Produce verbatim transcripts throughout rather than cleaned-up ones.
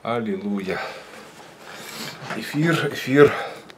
Аллилуйя. Эфир, эфир.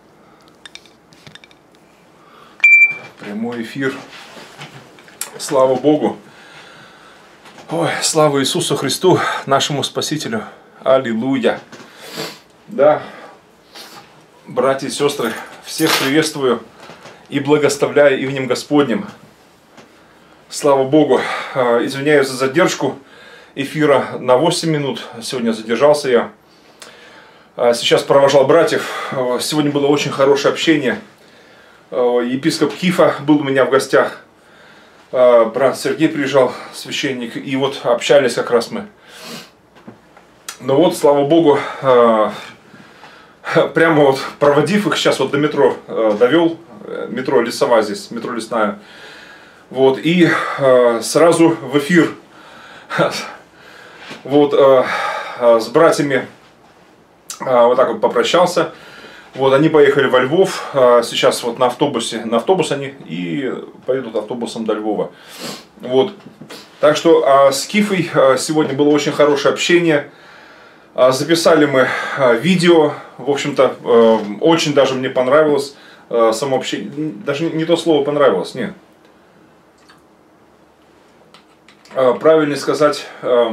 Прямой эфир. Слава Богу. Ой, слава Иисусу Христу, нашему Спасителю. Аллилуйя. Да, братья и сестры, всех приветствую и благословляю именем Господним. Слава Богу. Извиняюсь за задержку эфира на восемь минут. Сегодня задержался я. Сейчас провожал братьев. Сегодня было очень хорошее общение. Епископ Кифа был у меня в гостях. Брат Сергей приезжал, священник. И вот общались как раз мы. Но вот, слава Богу, прямо вот проводив их, сейчас вот до метро довел. Метро Лесова здесь, метро Лесная. Вот, и сразу в эфир. Вот, с братьями вот так вот попрощался. Вот, они поехали во Львов. Сейчас вот на автобусе, на автобус они и поедут автобусом до Львова. Вот. Так что с Кифой сегодня было очень хорошее общение. Записали мы видео. В общем-то, очень даже мне понравилось само общение. Даже не то слово понравилось, нет. Правильно сказать,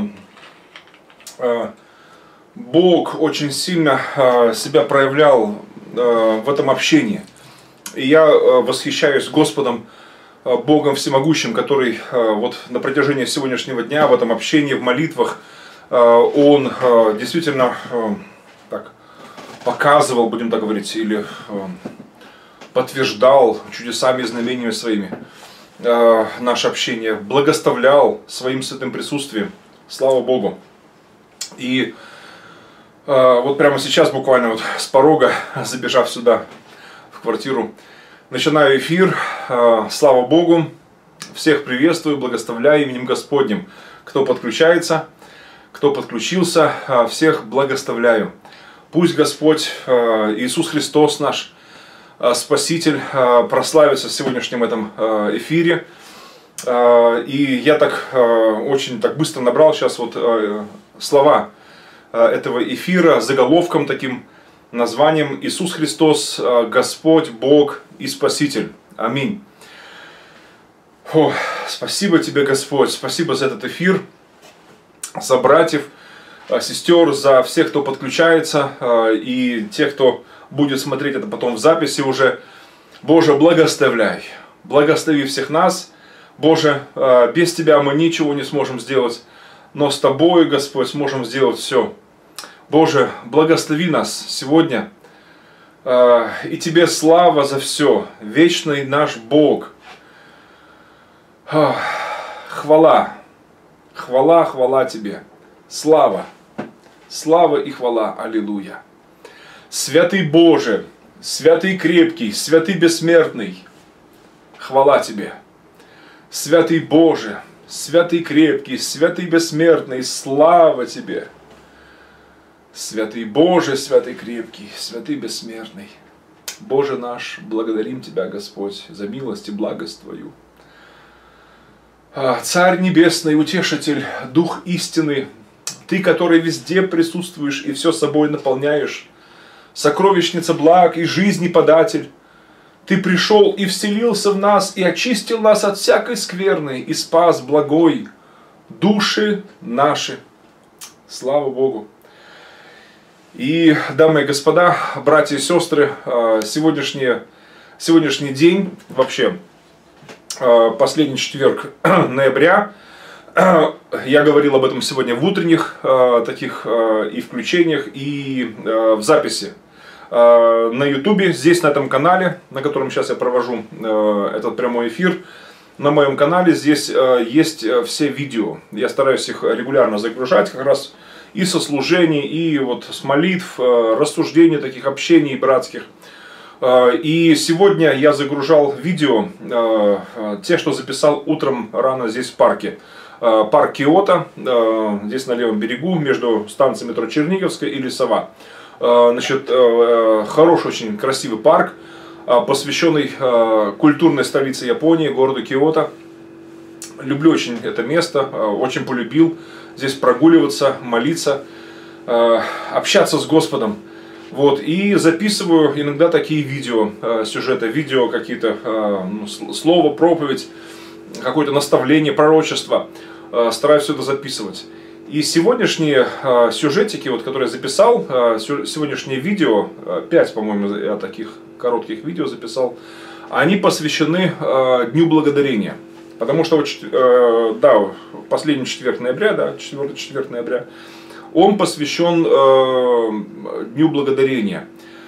Бог очень сильно себя проявлял в этом общении. И я восхищаюсь Господом, Богом Всемогущим, который вот на протяжении сегодняшнего дня в этом общении, в молитвах, Он действительно так, показывал, будем так говорить, или подтверждал чудесами и знамениями своими наше общение, благословлял своим святым присутствием. Слава Богу. И э, вот прямо сейчас, буквально вот с порога, забежав сюда, в квартиру, начинаю эфир. Э, слава Богу. Всех приветствую, благословляю именем Господним. Кто подключается, кто подключился, э, всех благословляю. Пусть Господь э, Иисус Христос наш Спаситель прославится в сегодняшнем этом эфире. И я так очень так быстро набрал сейчас вот слова этого эфира заголовком таким названием: Иисус Христос, Господь, Бог и Спаситель. Аминь. О, спасибо тебе, Господь, спасибо за этот эфир, за братьев, сестер, за всех, кто подключается, и тех, кто будет смотреть это потом в записи уже. Боже, благословляй, благослови всех нас. Боже, без Тебя мы ничего не сможем сделать, но с Тобой, Господь, сможем сделать все. Боже, благослови нас сегодня, и Тебе слава за все, вечный наш Бог. Хвала, хвала, хвала Тебе, слава, слава и хвала, аллилуйя. Святый Боже, святый крепкий, святый бессмертный, хвала Тебе. Святый Боже, святый крепкий, святый бессмертный, слава Тебе. Святый Боже, святый крепкий, святый бессмертный. Боже наш, благодарим Тебя, Господь, за милость и благость Твою. Царь Небесный, Утешитель, Дух истины, Ты, который везде присутствуешь и все собой наполняешь, сокровищница благ и жизни податель, Ты пришел и вселился в нас, и очистил нас от всякой скверны, и спас благой души наши. Слава Богу. И, дамы и господа, братья и сестры, сегодняшний, сегодняшний день, вообще последний четверг ноября, я говорил об этом сегодня в утренних э, таких э, и включениях, и э, в записи э, на ютубе, здесь на этом канале, на котором сейчас я провожу э, этот прямой эфир. На моем канале здесь э, есть все видео. Я стараюсь их регулярно загружать, как раз и со служений, и вот с молитв, э, рассуждений, таких общений братских. Э, и сегодня я загружал видео, э, те, что записал утром рано здесь в парке. Парк Киото, здесь на левом берегу, между станцией метро Черниговская и Лесова. Значит, хороший, очень красивый парк, посвященный культурной столице Японии, городу Киото. Люблю очень это место, очень полюбил здесь прогуливаться, молиться. э, общаться с Господом. Вот, и записываю иногда такие видео, э, сюжеты, видео какие-то, э, ну, слово, проповедь, какое-то наставление, пророчество. Э, стараюсь все это записывать. И сегодняшние э, сюжетики, вот, которые я записал, э, сегодняшнее видео, э, пять, по-моему, я таких коротких видео записал, они посвящены э, Дню Благодарения. Потому что, вот, э, да, последний четверг ноября, да, четвёртый четверг ноября, он посвящен э, Дню Благодарения.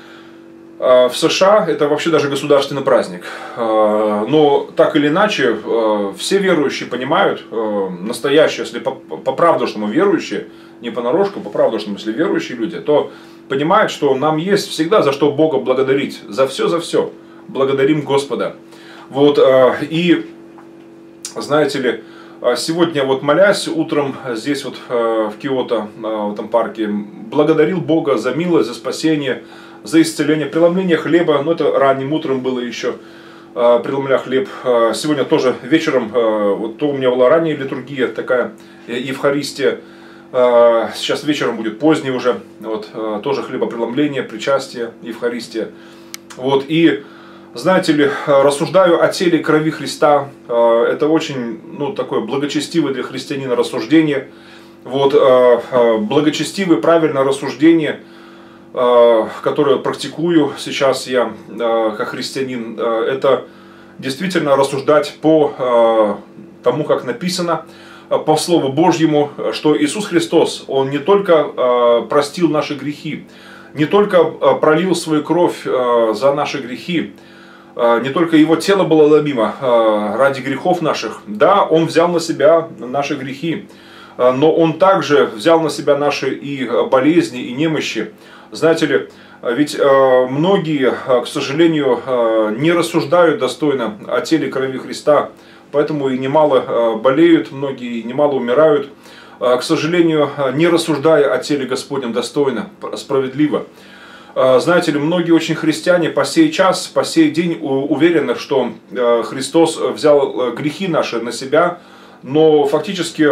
Э, в США это вообще даже государственный праздник. Э, но так или иначе, э, все верующие понимают, э, настоящие, если по, по правдушному верующие, не понарошку, по правдушному, если верующие люди, то понимают, что нам есть всегда за что Бога благодарить. За все, за все. Благодарим Господа. Вот, э, и, знаете ли, сегодня вот молясь утром здесь вот в Киото, в этом парке, благодарил Бога за милость, за спасение, за исцеление, преломление хлеба. Ну это ранним утром было еще, преломля хлеб. Сегодня тоже вечером, вот то у меня была ранняя литургия, такая Евхаристия. Сейчас вечером будет поздний уже, вот тоже хлебопреломление, причастие, Евхаристия. Вот и знаете ли, рассуждаю о теле и крови Христа. Это очень, ну, такое благочестивое для христианина рассуждение. Вот, благочестивое, правильное рассуждение, которое практикую сейчас я как христианин. Это действительно рассуждать по тому, как написано, по Слову Божьему, что Иисус Христос, Он не только простил наши грехи, не только пролил свою кровь за наши грехи, не только Его тело было ломимо ради грехов наших, да, Он взял на себя наши грехи, но Он также взял на себя наши и болезни, и немощи. Знаете ли, ведь многие, к сожалению, не рассуждают достойно о теле и крови Христа, поэтому и немало болеют, многие и немало умирают, к сожалению, не рассуждая о теле Господнем достойно, справедливо. Знаете ли, многие очень христиане по сей час, по сей день уверены, что Христос взял грехи наши на себя, но фактически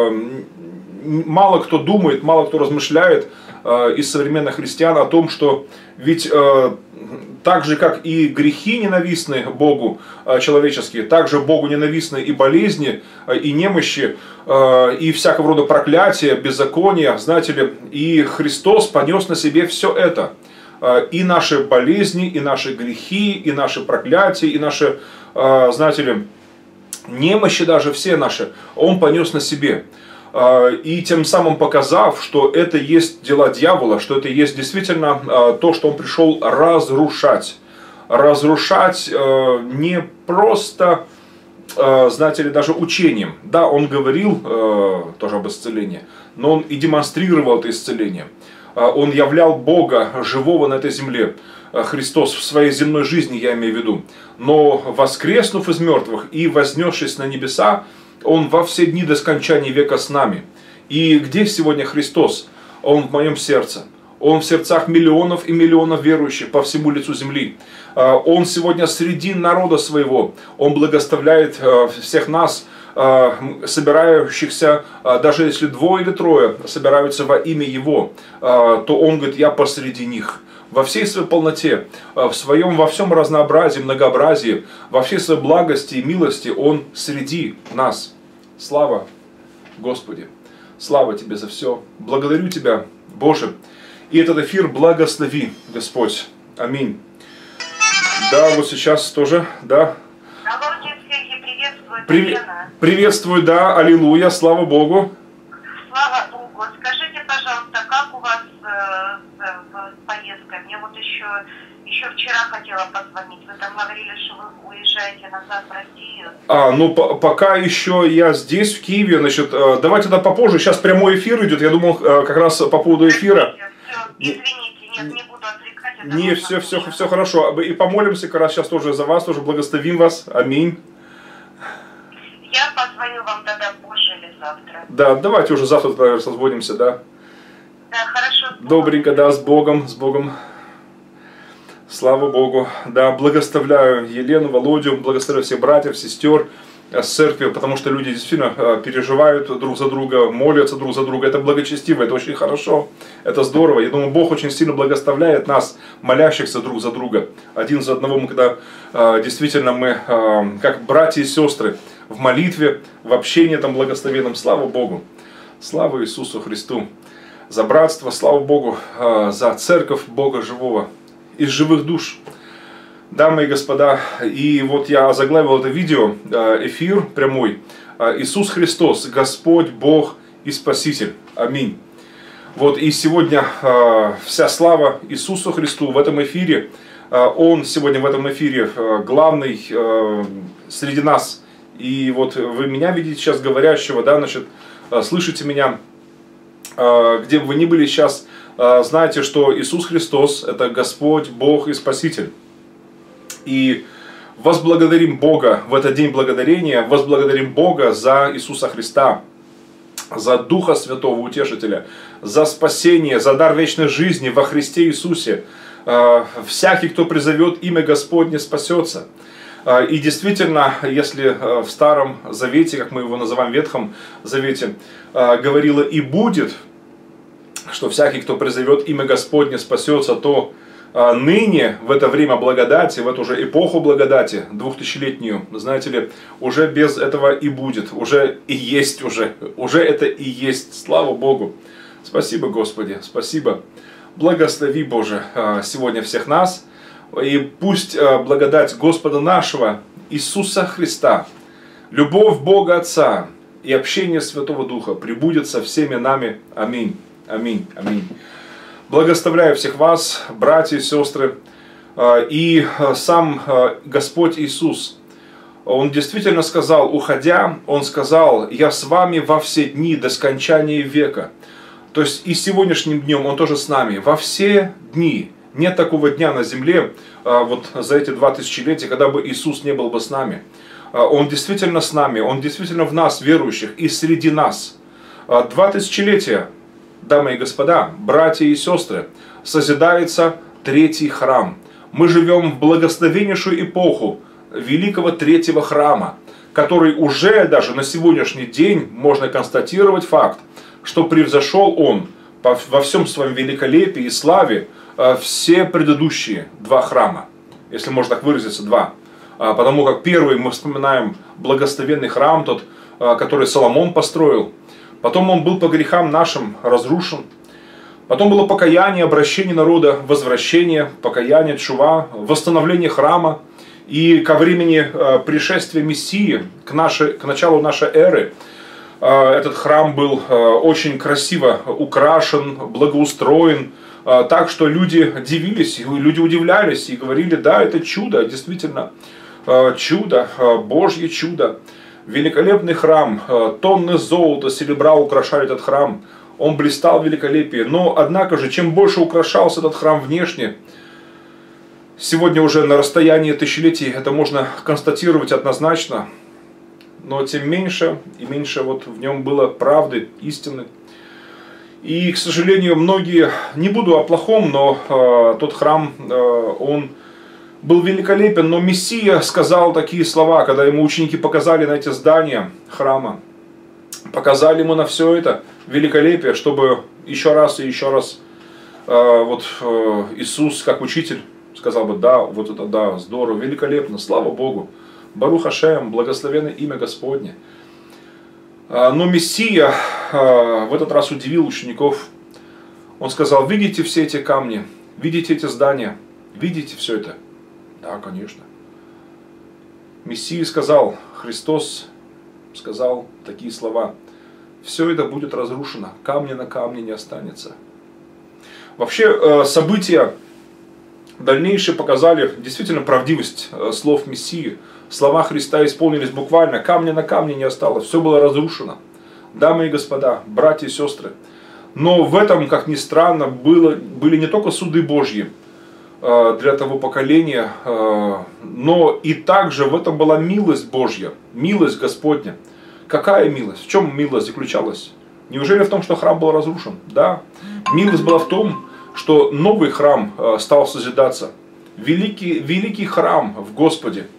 мало кто думает, мало кто размышляет из современных христиан о том, что ведь так же, как и грехи ненавистны Богу человеческие, так же Богу ненавистны и болезни, и немощи, и всякого рода проклятия, беззакония, знаете ли, и Христос понес на себе все это. И наши болезни, и наши грехи, и наши проклятия, и наши, знаете ли, немощи даже все наши, Он понес на себе. И тем самым показав, что это есть дела дьявола, что это есть действительно то, что он пришел разрушать. Разрушать не просто, знаете ли, даже учением. Да, он говорил тоже об исцелении, но он и демонстрировал это исцеление. Он являл Бога живого на этой земле, Христос в своей земной жизни, я имею в виду. Но воскреснув из мертвых и вознесшись на небеса, Он во все дни до скончания века с нами. И где сегодня Христос? Он в моем сердце. Он в сердцах миллионов и миллионов верующих по всему лицу земли. Он сегодня среди народа своего. Он благословляет всех нас, собирающихся, даже если двое или трое собираются во имя Его, то Он говорит, я посреди них. Во всей своей полноте, в своем, во всем разнообразии, многообразии, во всей своей благости и милости Он среди нас. Слава Господи! Слава Тебе за все! Благодарю Тебя, Боже! И этот эфир благослови, Господь! Аминь! Да, вот сейчас тоже, да. Привет, приветствую, да, аллилуйя, слава Богу. Слава Богу. Скажите, пожалуйста, как у вас э, с поездкой? Мне вот еще, еще вчера хотела позвонить. Вы там говорили, что вы уезжаете назад в Россию. А, ну по пока еще я здесь, в Киеве, значит, э, давайте тогда попозже. Сейчас прямой эфир идет. Я думал, э, как раз по поводу эфира. Все, извините, нет, не буду отвлекать. Не, все, все, все хорошо. И помолимся как раз сейчас тоже за вас, тоже благословим вас. Аминь. Я позвоню вам тогда позже или завтра. Да, давайте уже завтра тогда созвонимся, да. Да, хорошо. Добренько, да, с Богом, с Богом. Слава Богу. Да, благословляю Елену, Володю, благословляю всех братьев, сестер. с церкви, потому что люди действительно переживают друг за друга, молятся друг за друга. Это благочестиво, это очень хорошо, это здорово. Я думаю, Бог очень сильно благословляет нас, молящихся друг за друга. Один за одного, мы когда действительно мы, как братья и сестры, в молитве, в общении там благословенном. Слава Богу! Слава Иисусу Христу! За братство, слава Богу, за церковь Бога живого, из живых душ. Дамы и господа, и вот я озаглавил это видео, эфир прямой. Иисус Христос, Господь, Бог и Спаситель. Аминь. Вот и сегодня вся слава Иисусу Христу в этом эфире. Он сегодня в этом эфире главный среди нас. И вот вы меня видите сейчас говорящего, да, значит, слышите меня, где бы вы ни были сейчас, знаете, что Иисус Христос – это Господь, Бог и Спаситель. И возблагодарим Бога в этот день благодарения, возблагодарим Бога за Иисуса Христа, за Духа Святого Утешителя, за спасение, за дар вечной жизни во Христе Иисусе. Всякий, кто призовет имя Господне, спасется. И действительно, если в Старом Завете, как мы его называем, Ветхом Завете, говорило «и будет», что всякий, кто призовет имя Господне, спасется, то ныне, в это время благодати, в эту же эпоху благодати, двухтысячелетнюю, знаете ли, уже без этого и будет, уже и есть уже, уже это и есть, слава Богу. Спасибо, Господи, спасибо. Благослови, Боже, сегодня всех нас. И пусть благодать Господа нашего Иисуса Христа, любовь Бога Отца и общение Святого Духа пребудет со всеми нами. Аминь. Аминь. Аминь. Благословляю всех вас, братья и сестры. И сам Господь Иисус, Он действительно сказал, уходя, Он сказал: «Я с вами во все дни до скончания века». То есть и сегодняшним днем Он тоже с нами. Во все дни. Нет такого дня на земле, вот за эти два тысячелетия, когда бы Иисус не был бы с нами. Он действительно с нами, Он действительно в нас, верующих, и среди нас. Два тысячелетия, дамы и господа, братья и сестры, созидается третий храм. Мы живем в благословеннейшую эпоху великого третьего храма, который уже даже на сегодняшний день можно констатировать факт, что превзошел он во всем своем великолепии и славе все предыдущие два храма, если можно так выразиться, два. Потому как первый мы вспоминаем благословенный храм, тот, который Соломон построил. Потом он был по грехам нашим разрушен. Потом было покаяние, обращение народа, возвращение, покаяние, тшува, восстановление храма. И ко времени пришествия Мессии, к, нашей, к началу нашей эры, этот храм был очень красиво украшен, благоустроен, так что люди дивились, люди удивлялись и говорили: да, это чудо, действительно, чудо, Божье чудо. Великолепный храм, тонны золота, серебра украшали этот храм, он блистал в великолепии. Но, однако же, чем больше украшался этот храм внешне, сегодня уже на расстоянии тысячелетий это можно констатировать однозначно, но тем меньше и меньше вот в нем было правды, истины. И, к сожалению, многие, не буду о плохом, но э, тот храм, э, он был великолепен, но Мессия сказал такие слова, когда ему ученики показали на эти здания храма, показали ему на все это великолепие, чтобы еще раз и еще раз э, вот э, Иисус, как учитель, сказал бы: да, вот это да, здорово, великолепно, слава Богу, Барух Ашем, благословенное имя Господне. Но Мессия в этот раз удивил учеников. Он сказал: видите все эти камни, видите эти здания, видите все это? Да, конечно. Мессия сказал, Христос сказал такие слова: все это будет разрушено, камня на камне не останется. Вообще события дальнейшие показали действительно правдивость слов Мессии. Слова Христа исполнились буквально, камня на камне не осталось, все было разрушено. Дамы и господа, братья и сестры, но в этом, как ни странно, было, были не только суды Божьи э, для того поколения, э, но и также в этом была милость Божья, милость Господня. Какая милость? В чем милость заключалась? Неужели в том, что храм был разрушен? Да. Милость была в том, что новый храм э, стал созидаться. Великий, великий храм в Господе.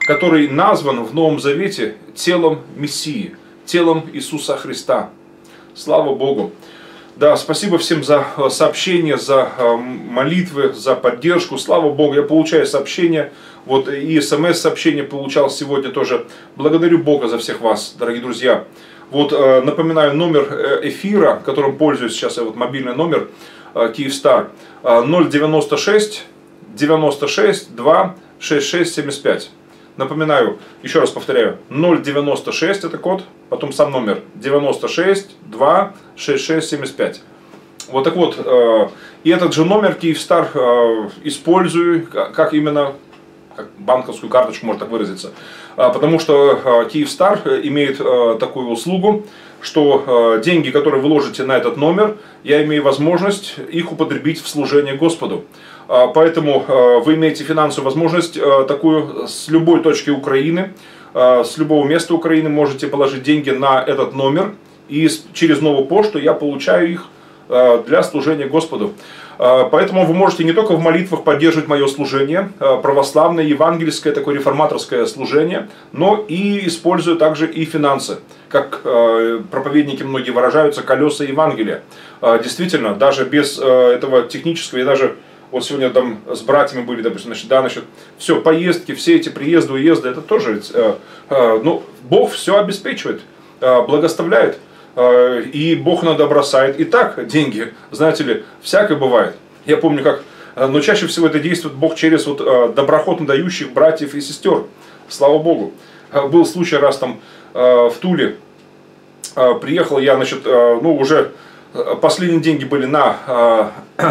который назван в Новом Завете телом Мессии, телом Иисуса Христа. Слава Богу. Да, спасибо всем за сообщения, за молитвы, за поддержку. Слава Богу, я получаю сообщения. Вот и смс-сообщение получал сегодня тоже. Благодарю Бога за всех вас, дорогие друзья. Вот напоминаю номер эфира, которым пользуюсь сейчас, вот мобильный номер Kyivstar. ноль девяносто шесть девяносто шесть два шесть шесть семьдесят пять. Напоминаю, еще раз повторяю, ноль девяносто шесть это код, потом сам номер девяносто шесть два шесть шесть семьдесят пять. Вот так вот, э, и этот же номер Kyivstar э, использую, как именно, как банковскую карточку, можно так выразиться. Э, потому что э, Kyivstar имеет э, такую услугу, что э, деньги, которые вы ложите на этот номер, я имею возможность их употребить в служение Господу. Поэтому вы имеете финансовую возможность такую с любой точки Украины, с любого места Украины можете положить деньги на этот номер. И через новую почту я получаю их для служения Господу. Поэтому вы можете не только в молитвах поддерживать мое служение, православное, евангельское, такое реформаторское служение, но и используя также и финансы. Как проповедники многие выражаются, колеса Евангелия. Действительно, даже без этого технического, и даже вот сегодня там с братьями были, допустим, значит, да, значит, все, поездки, все эти приезды, уезды, это тоже, э, э, ну, Бог все обеспечивает, э, благословляет, э, и Бог иногда бросает. И так деньги, знаете ли, всякое бывает. Я помню, как, э, но чаще всего это действует Бог через вот э, доброхотно дающих братьев и сестер. Слава Богу. Э, был случай раз там э, в Туле, э, приехал я, значит, э, ну, уже последние деньги были на... Э,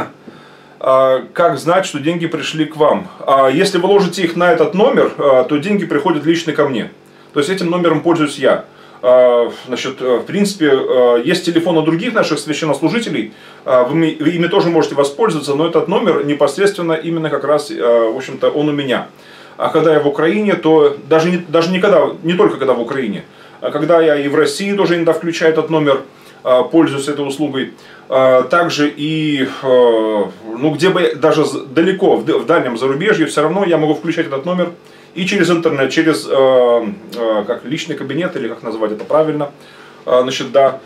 как знать, что деньги пришли к вам? Если вы ложите их на этот номер, то деньги приходят лично ко мне. То есть этим номером пользуюсь я. Значит, в принципе, есть телефоны других наших священнослужителей, вы ими тоже можете воспользоваться, но этот номер непосредственно именно как раз, в общем-то, он у меня. А когда я в Украине, то даже, не, даже никогда, не только когда в Украине, а когда я и в России тоже иногда включаю этот номер, пользуюсь этой услугой. Также и, ну, где бы даже далеко, в дальнем зарубежье, все равно я могу включать этот номер и через интернет, через как личный кабинет, или как назвать это правильно. Значит, да.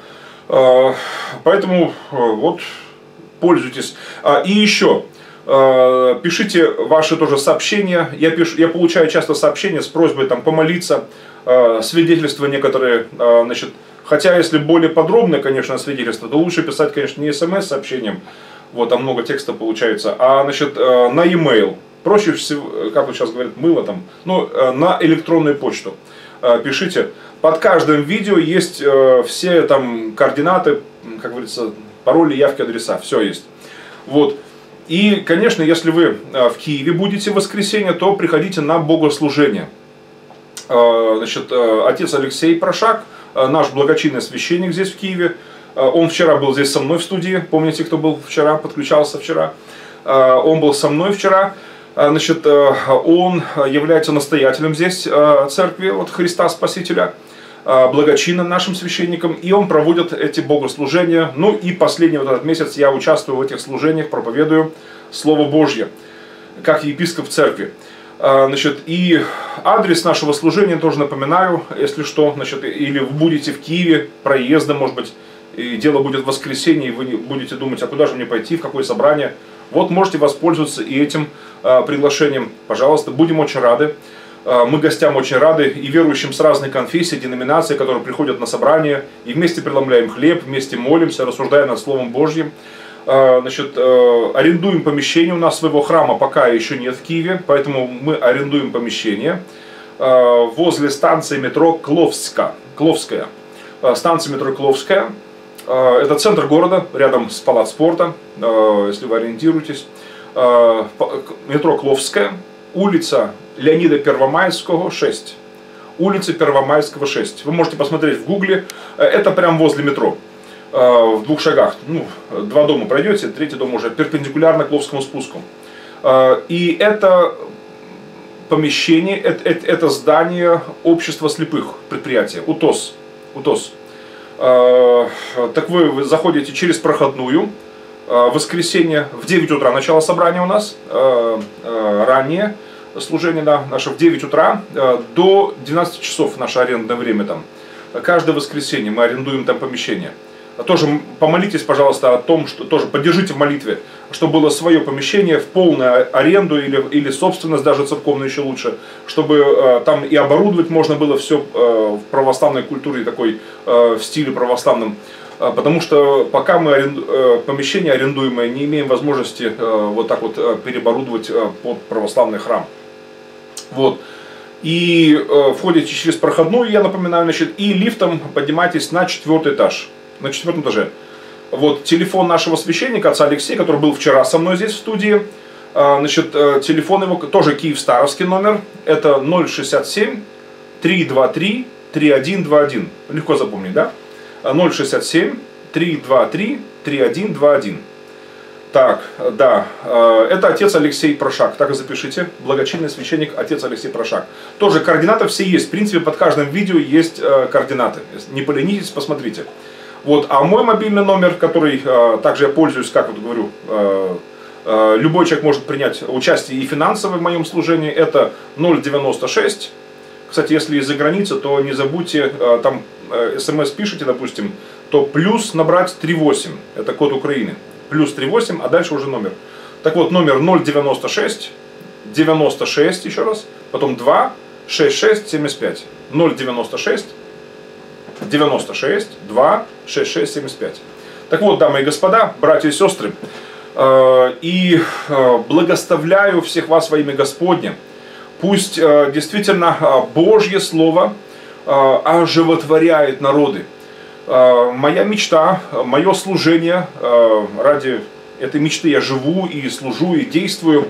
Поэтому вот пользуйтесь. И еще пишите ваши тоже сообщения. Я, пишу, я получаю часто сообщения с просьбой там помолиться, свидетельства некоторые, значит. Хотя, если более подробное, конечно, свидетельство, то лучше писать, конечно, не смс-сообщением, вот, там много текста получается, а, значит, на e-mail. Проще всего, как вот сейчас говорят, мыло там, ну, на электронную почту. Пишите. Под каждым видео есть все там координаты, как говорится, пароли, явки, адреса, все есть. Вот. И, конечно, если вы в Киеве будете в воскресенье, то приходите на богослужение. Значит, отец Алексей Прошак, наш благочинный священник здесь в Киеве, он вчера был здесь со мной в студии, помните, кто был вчера, подключался вчера, он был со мной вчера, значит, он является настоятелем здесь церкви от Христа Спасителя, благочинным нашим священником, и он проводит эти богослужения. Ну и последний вот этот месяц я участвую в этих служениях, проповедую Слово Божье, как епископ церкви. Значит, и адрес нашего служения тоже напоминаю, если что, значит, или вы будете в Киеве проездом, может быть, и дело будет в воскресенье, и вы будете думать, а куда же мне пойти, в какое собрание. Вот можете воспользоваться и этим а, приглашением. Пожалуйста, будем очень рады. А, мы гостям очень рады и верующим с разных конфессий, деноминаций, которые приходят на собрание, и вместе преломляем хлеб, вместе молимся, рассуждая над Словом Божьим. Значит, арендуем помещение, у нас своего храма пока еще нет в Киеве, поэтому мы арендуем помещение возле станции метро Кловска, Кловская. Станция метро Кловская, это центр города, рядом с палац спорта, если вы ориентируетесь. Метро Кловская, улица Леонида Первомайского, шесть. Улица Первомайского, шесть. Вы можете посмотреть в гугле, это прямо возле метро. В двух шагах, ну, два дома пройдете, третий дом уже перпендикулярно к Кловскому спуску. И это помещение, это, это, это здание общества слепых предприятия, УТОС. УТОС. Так вы заходите через проходную, в воскресенье в девять утра начало собрания у нас, ранее, служение да, наше в девять утра до двенадцати часов, наше арендное время там. Каждое воскресенье мы арендуем там помещение. Тоже помолитесь, пожалуйста, о том, что тоже поддержите в молитве, чтобы было свое помещение в полную аренду или, или собственность, даже церковную еще лучше, чтобы э, там и оборудовать можно было все э, в православной культуре, такой э, в стиле православном. Э, потому что пока мы аренду, э, помещение арендуемое не имеем возможности э, вот так вот э, переоборудовать э, под православный храм. Вот. И э, входите через проходную, я напоминаю, значит, и лифтом поднимайтесь на четвертый этаж. На четвертом этаже. Вот телефон нашего священника, отца Алексея, который был вчера со мной здесь в студии. Значит, телефон его, тоже Киев-Старовский номер. Это ноль шестьдесят семь триста двадцать три тридцать один двадцать один. Легко запомнить, да? ноль шестьдесят семь триста двадцать три тридцать один двадцать один. Так, да, это отец Алексей Прошак, так и запишите, благочинный священник, отец Алексей Прошак. Тоже координаты все есть, в принципе, под каждым видео есть координаты. Не поленитесь, посмотрите. Вот, а мой мобильный номер, который э, также я пользуюсь, как вот говорю, э, э, любой человек может принять участие и финансово в моем служении, это ноль девяносто шесть. Кстати, если из-за границы, то не забудьте, э, там э, смс пишите, допустим, то плюс набрать три восемь, это код Украины, плюс три восемь, а дальше уже номер. Так вот, номер ноль девяносто шесть девяносто шесть, еще раз, потом два шесть шесть семьдесят пять, ноль девяносто шесть девяносто шесть два шесть шесть семьдесят пять. Так вот, дамы и господа, братья и сестры, и благословляю всех вас во имя Господне. Пусть действительно Божье Слово оживотворяет народы. Моя мечта, мое служение, ради этой мечты я живу и служу и действую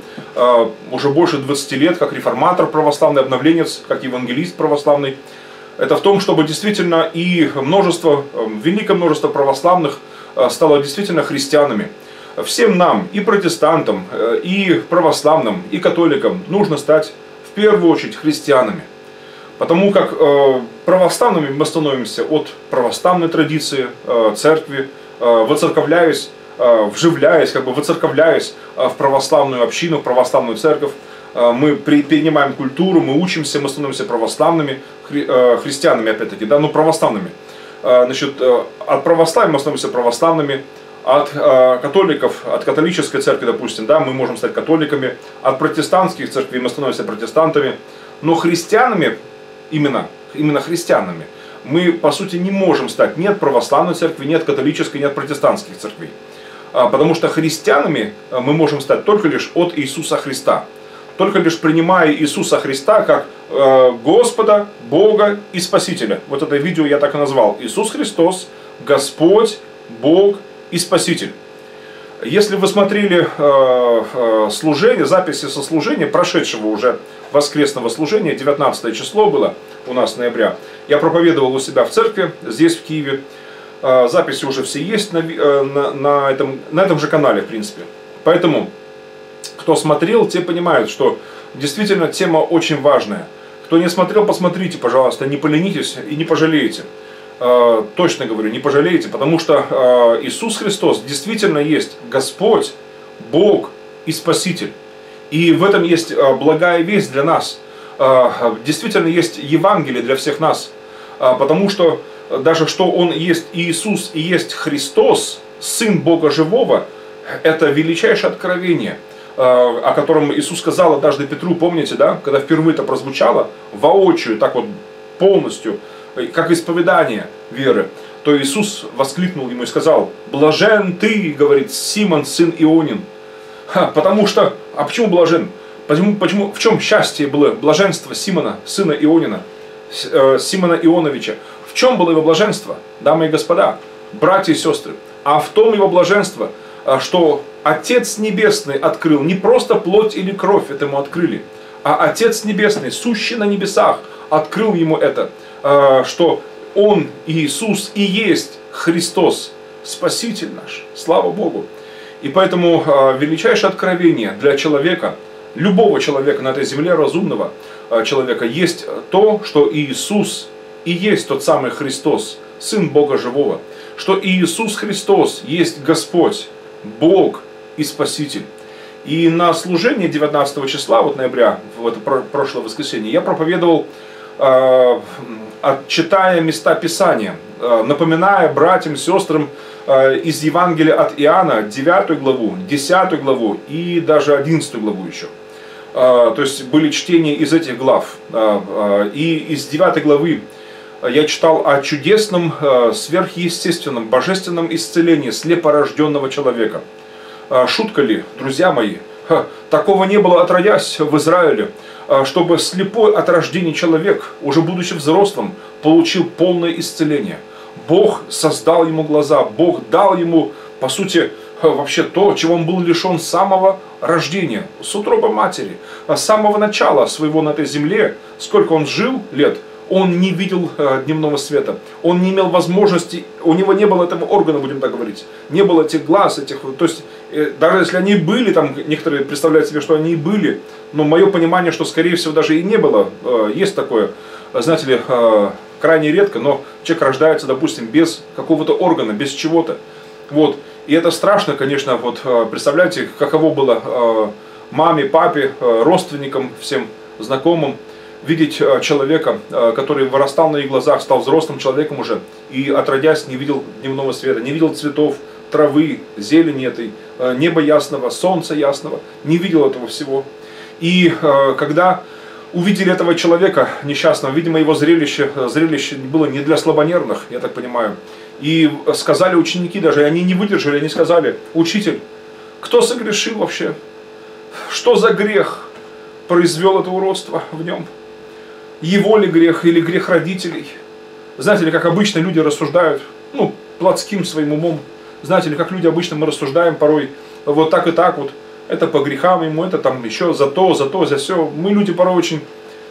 уже больше двадцати лет, как реформатор православный, обновленец, как евангелист православный. Это в том, чтобы действительно и множество, великое множество православных стало действительно христианами. Всем нам, и протестантам, и православным, и католикам, нужно стать в первую очередь христианами. Потому как православными мы становимся от православной традиции, церкви, воцерковляясь, вживляясь, как бы воцерковляясь в православную общину, в православную церковь. Мы перенимаем культуру, мы учимся, мы становимся православными, хри, христианами опять-таки, да, ну православными. Значит, от православия мы становимся православными, от католиков, от католической церкви, допустим, да, мы можем стать католиками, от протестантских церквей мы становимся протестантами, но христианами, именно, именно христианами, мы по сути не можем стать ни от православной церкви, ни от католической, ни от протестантских церквей. Потому что христианами мы можем стать только лишь от Иисуса Христа. Только лишь принимая Иисуса Христа как э, Господа, Бога и Спасителя. Вот это видео я так и назвал. Иисус Христос, Господь, Бог и Спаситель. Если вы смотрели э, э, служение, записи со служения, прошедшего уже воскресного служения, девятнадцатое число было у нас ноября, я проповедовал у себя в церкви, здесь в Киеве. Э, записи уже все есть на, э, на, на, этом, на этом же канале, в принципе. Поэтому... Кто смотрел, те понимают, что действительно тема очень важная. Кто не смотрел, посмотрите, пожалуйста, не поленитесь и не пожалеете. Э, точно говорю, не пожалеете, потому что э, Иисус Христос действительно есть Господь, Бог и Спаситель. И в этом есть э, благая весть для нас. Э, действительно есть Евангелие для всех нас. Э, потому что даже что Он есть Иисус и есть Христос, Сын Бога Живого, это величайшее откровение, о котором Иисус сказал однажды Петру, помните, да, когда впервые это прозвучало, воочию, так вот полностью, как исповедание веры, то Иисус воскликнул ему и сказал: «Блажен ты, говорит, Симон, сын Ионин». Ха, потому что, а почему блажен? Почему, почему, в чем счастье было блаженство Симона, сына Ионина, э, Симона Ионовича? В чем было его блаженство, дамы и господа, братья и сестры? А в том его блаженство, что Отец Небесный открыл, не просто плоть или кровь этому открыли, а Отец Небесный, сущий на небесах, открыл ему это, что Он, Иисус, и есть Христос, Спаситель наш. Слава Богу! И поэтому величайшее откровение для человека, любого человека на этой земле, разумного человека, есть то, что Иисус и есть тот самый Христос, Сын Бога Живого, что Иисус Христос есть Господь, Бог и Спаситель. И на служении девятнадцатого числа, вот ноября, в это прошлое воскресенье, я проповедовал, э, читая места Писания, э, напоминая братьям, сестрам э, из Евангелия от Иоанна девятую главу, десятую главу и даже одиннадцатую главу еще. Э, то есть были чтения из этих глав. Э, э, и из девятой главы я читал о чудесном, э, сверхъестественном, божественном исцелении слепорожденного человека. Шутка ли, друзья мои? Ха, такого не было отродясь в Израиле, чтобы слепой от рождения человек, уже будучи взрослым, получил полное исцеление. Бог создал ему глаза, Бог дал ему, по сути, вообще то, чего он был лишен с самого рождения, с утроба матери, с самого начала своего на этой земле, сколько он жил лет, он не видел э, дневного света, он не имел возможности, у него не было этого органа, будем так говорить, не было этих глаз, этих, то есть, э, даже если они были, там некоторые представляют себе, что они и были, но мое понимание, что скорее всего даже и не было, э, есть такое, знаете ли, э, крайне редко, но человек рождается, допустим, без какого-то органа, без чего-то, вот, и это страшно, конечно, вот, э, представляете, каково было э, маме, папе, э, родственникам, всем знакомым, видеть человека, который вырастал на их глазах, стал взрослым человеком уже, и отродясь не видел дневного света, не видел цветов, травы, зелени этой, неба ясного, солнца ясного, не видел этого всего. И когда увидели этого человека несчастного, видимо, его зрелище, зрелище было не для слабонервных, я так понимаю, и сказали ученики даже, и они не выдержали, они сказали: учитель, кто согрешил вообще? Что за грех произвел это уродство в нем? Его ли грех или грех родителей? Знаете ли, как обычно люди рассуждают, ну, плотским своим умом. Знаете ли, как люди обычно мы рассуждаем порой, вот так и так вот, это по грехам ему, это там еще за то, за то, за все. Мы люди порой очень,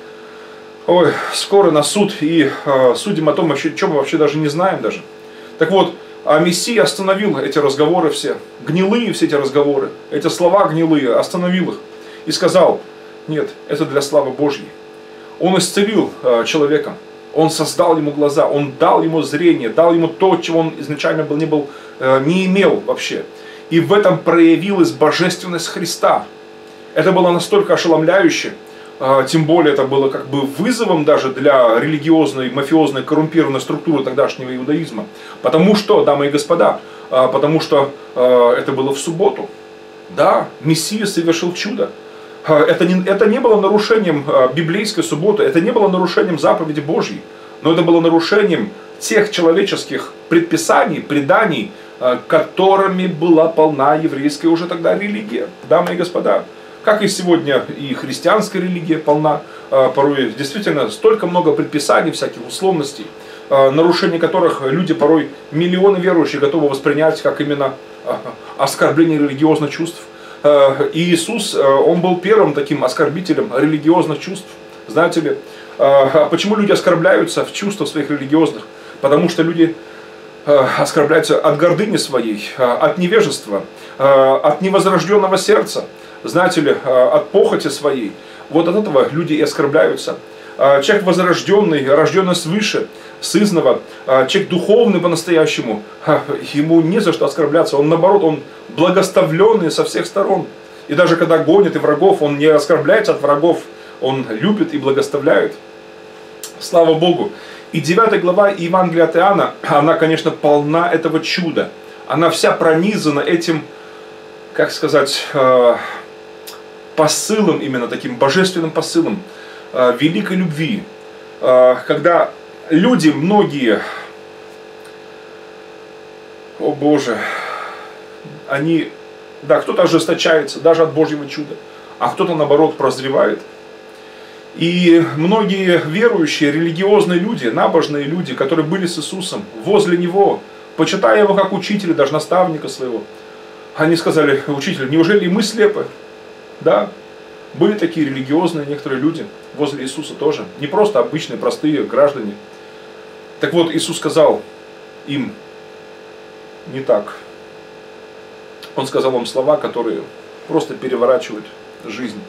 ой, скоро на суд и э, судим о том, о чем мы вообще даже не знаем даже. Так вот, а Мессия остановил эти разговоры все, гнилые все эти разговоры, эти слова гнилые, остановил их и сказал: нет, это для славы Божьей. Он исцелил э, человека, он создал ему глаза, он дал ему зрение, дал ему то, чего он изначально был, не, был, э, не имел вообще. И в этом проявилась божественность Христа. Это было настолько ошеломляюще, э, тем более это было как бы вызовом даже для религиозной, мафиозной, коррумпированной структуры тогдашнего иудаизма. Потому что, дамы и господа, э, потому что э, это было в субботу. Да, Мессия совершил чудо. Это не, это не было нарушением библейской субботы, это не было нарушением заповеди Божьей, но это было нарушением тех человеческих предписаний, преданий, которыми была полна еврейская уже тогда религия. Дамы и господа, как и сегодня и христианская религия полна, порой действительно столько много предписаний, всяких условностей, нарушение которых люди порой, миллионы верующих готовы воспринять как именно оскорбление религиозных чувств. И Иисус, Он был первым таким оскорбителем религиозных чувств. Знаете ли, почему люди оскорбляются в чувствах своих религиозных? Потому что люди оскорбляются от гордыни своей, от невежества, от невозрожденного сердца, знаете ли, от похоти своей. Вот от этого люди и оскорбляются. Человек возрожденный, рожденный свыше, сызново, человек духовный по-настоящему, ему не за что оскорбляться, он наоборот, он благословленный со всех сторон. И даже когда гонит и врагов, он не оскорбляется от врагов, он любит и благословляет. Слава Богу. И девятая глава Евангелия от Иоанна, она, конечно, полна этого чуда. Она вся пронизана этим, как сказать, посылом, именно таким божественным посылом, великой любви. Когда люди, многие, о Боже, они, да, кто-то ожесточается даже от Божьего чуда, а кто-то, наоборот, прозревает. И многие верующие, религиозные люди, набожные люди, которые были с Иисусом, возле Него, почитая Его как учителя, даже наставника своего, они сказали: учитель, неужели и мы слепы? Да, были такие религиозные некоторые люди возле Иисуса тоже, не просто обычные, простые граждане. Так вот, Иисус сказал им: не так. Он сказал им слова, которые просто переворачивают жизнь.